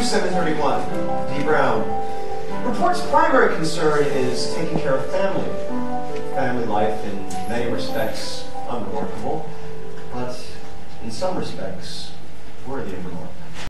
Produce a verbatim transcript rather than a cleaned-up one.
seven thirty-one, D. Brown. Report's primary concern is taking care of family. Family life in many respects unremarkable, but in some respects worthy of remark.